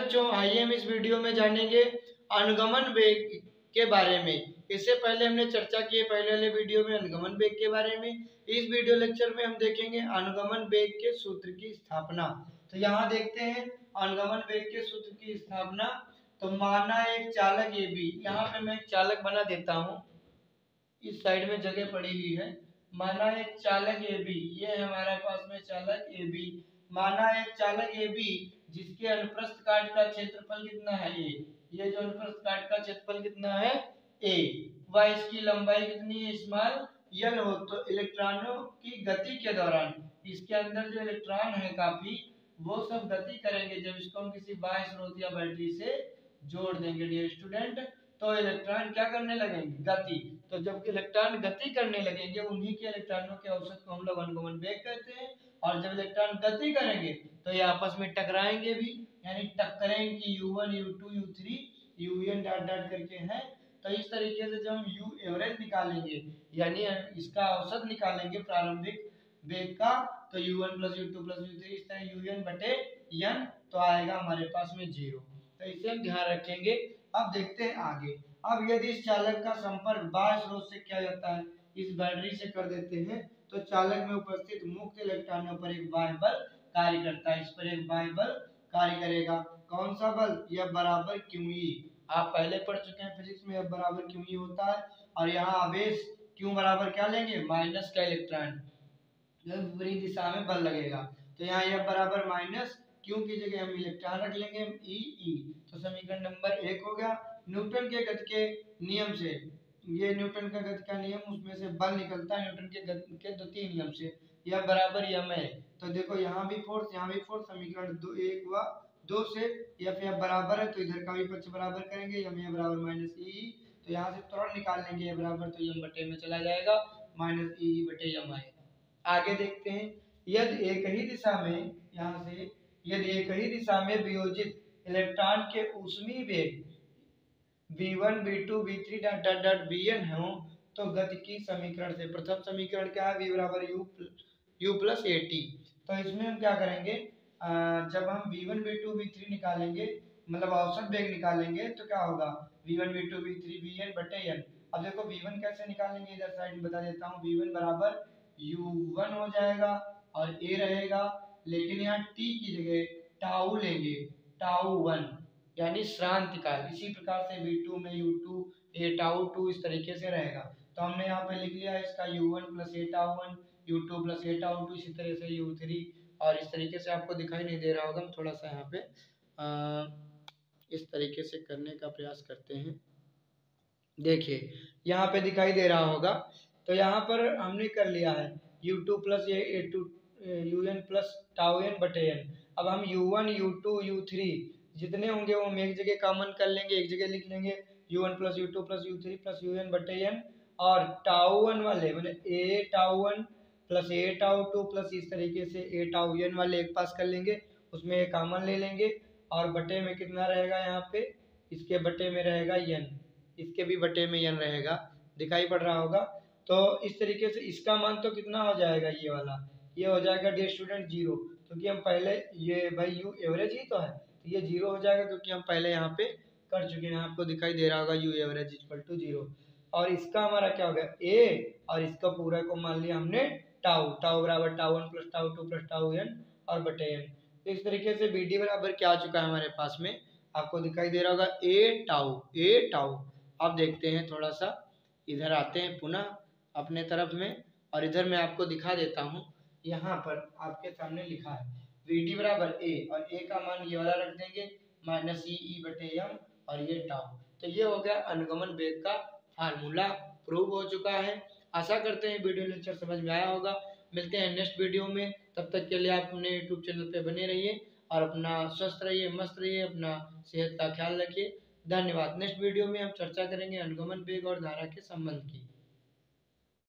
बच्चों, आइए हम इस वीडियो में जानेंगे अनुगमन वेग के बारे में। इससे पहले हमने चर्चा की है पहले वाले वीडियो में अनुगमन वेग के बारे में। इस वीडियो लेक्चर में हम देखेंगे अनुगमन वेग के सूत्र की स्थापना। तो यहाँ देखते हैं अनुगमन वेग के सूत्र की स्थापना। तो माना एक चालक ए बी, यहाँ पे मैं एक चालक बना देता हूँ, इस साइड में जगह पड़ी हुई है। माना एक चालक ए बी, ये है हमारे पास में चालक ए बी। माना एक चालक ए बी जिसके अनुप्रस्थ काट का क्षेत्रफल कितना है ए, ये जो अनुप्रस्थ काट का क्षेत्रफल कितना है ए, वह इसकी लंबाई कितनी है स्मॉल एल हो। तो इलेक्ट्रॉनों की गति के दौरान इसके अंदर जो इलेक्ट्रॉन है काफी, वो सब गति करेंगे जब इसको हम किसी बाह्य स्रोत या बैटरी से जोड़ देंगे डियर स्टूडेंट, तो इलेक्ट्रॉन क्या करने लगेंगे, गति। तो जब इलेक्ट्रॉन गति करने लगेंगे उन्हीं के इलेक्ट्रॉनों के औसत को हम लोग अनुगमन वेग कहते हैं। और जब इलेक्ट्रॉन गति करेंगे तो ये आपस में टकराएंगे भी, यानी टक्करें कि U1 U2 U3 UN dot dot करके हैं। तो इस तरीके से जब हम U एवरेज निकालेंगे यानी इसका औसत निकालेंगे प्रारंभिक वेग का, तो U1 plus U2 plus U3 इस तरह UN बटे N, तो आएगा हमारे पास में 0। तो इसे हम ध्यान रखेंगे। अब देखते हैं आगे। अब यदि इस चालक का संपर्क बाह्य स्रोत से किया जाता है, इस बैटरी से कर देते हैं, तो चालक में उपस्थित मुक्त इलेक्ट्रॉनों पर एक बाह्य बल कार्य करता है। इस पर एक बाह्य बल कार्य करेगा। कौन सा बल, यह बराबर QE। आप पहले पढ़ चुके हैं फिजिक्स में, F बराबर QE होता है। और यहाँ आवेश Q बराबर क्या लेंगे, माइनस का इलेक्ट्रॉन, विपरीत दिशा में बल लगेगा। तो यहाँ F बराबर माइनस Q की जगह हम इलेक्ट्रॉन रख लेंगे E। तो समीकरण नंबर 1 हो गया। न्यूटन के गति के नियम से, ये न्यूटन का गति का नियम, उसमें से बल निकलता है न्यूटन के गति के द्वितीय नियम से, यह बराबर यम है। तो देखो यहाँ भी फोर्स यहाँ भी फोर्स, समीकरण 1 व 2 से F बराबर है, तो इधर का भी पक्ष बराबर करेंगे, यम बराबर माइनस ई। तो यहाँ से त्वरण निकाल लेंगे ये बराबर, तो यम बटे में चला जाएगा, माइनस ई बटे यम आएगा। आगे देखते हैं, यदि एक ही दिशा में, यहाँ से यदि एक ही दिशा में वियोजित इलेक्ट्रॉन के ऊष्मीय वेग v1 v2 v3 dot dot dot vn हो, तो गति की समीकरण से, प्रथम समीकरण क्या है, v बराबर u प्लस at। तो इसमें हम क्या करेंगे, जब हम v1 v2 v3 निकालेंगे, मतलब औसत वेग निकालेंगे, तो क्या होगा, v1 v2 v3 vn बटे n। अब देखो v1 कैसे निकालेंगे, इधर साइड में बता देता हूँ। v1 बराबर u1 हो जाएगा और a रहेगा, लेकिन यहाँ t की जगह टाउ लेंगे, टाउ 1 यानी श्रांति काल। इसी प्रकार से v2 में u2 a टाउ 2 इस तरीके से रहेगा। तो हमने यहाँ पे लिख लिया इसका u1 plus a tau 1, u2 plus a tau 2, इसी तरह से u3, और इस तरीके से आपको दिखाई नहीं दे रहा होगा, हम थोड़ा सा यहाँ पे इस तरीके से करने का प्रयास करते हैं। देखिए यहाँ पे दिखाई दे रहा होगा। तो यहाँ पर हमने कर लिया है u2 plus a2 un plus tau n बटे n। अब हम u1 u2 u3 जितने होंगे वो हम एक जगह कॉमन कर लेंगे, एक जगह लिख लेंगे u1 plus u2 plus u3 plus un बटे n। और टाउ 1 वाले मैंने a tau 1 plus a tau 2 plus इस तरीके से a टाउ n वाले एक पास कर लेंगे, उसमें एक कॉमन ले लेंगे, और बटे में कितना रहेगा, यहाँ पे इसके बटे में रहेगा n, इसके भी बटे में n रहेगा, दिखाई पड़ रहा होगा। तो इस तरीके से इसका मान तो कितना हो जाएगा, ये वाला, ये हो जाएगा डियर स्टूडेंट 0, क्योंकि हम पहले, ये भाई u एवरेज ही तो है, तो ये 0 हो जाएगा क्योंकि हम पहले यहाँ पे कर चुके हैं। आपको दिखाई दे रहा होगा u एवरेज इक्वल टू 0। और इसका हमारा क्या हो गया a, और इसका पूरा को मान लिया हमने टाउ, टाउ बराबर tau 1 plus tau 2 plus tau n और बटे n। तो इस तरीके से bd बराबर क्या आ चुका है हमारे पास में, आपको दिखाई दे रहा होगा a टाउ। अब देखते हैं, थोड़ा सा इधर आते हैं पुनः अपने तरफ में, और इधर मैं आपको दिखा देता हूँ। यहाँ पर आपके सामने लिखा है Vd बराबर a, और a का मान ये वाला रख देंगे माइनस ई बटे m, और ये टाउ। तो ये हो गया अनुगमन वेग का फार्मूला, प्रूव हो चुका है। आशा करते हैं वीडियो लेक्चर समझ में आया होगा। मिलते हैं नेक्स्ट वीडियो में, तब तक के लिए आप अपने यूट्यूब चैनल पे बने रहिए और अपना स्वस्थ रहिए, मस्त रहिए, अपना सेहत का ख्याल रखिए। धन्यवाद। नेक्स्ट वीडियो में हम चर्चा करेंगे अनुगमन वेग और धारा के संबंध की।